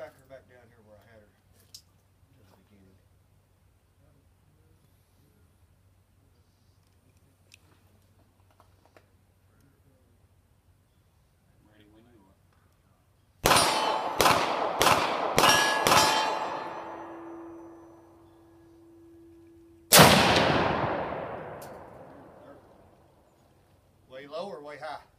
back her back down here where I had her at the beginning. Ready when you are. Way low or way high?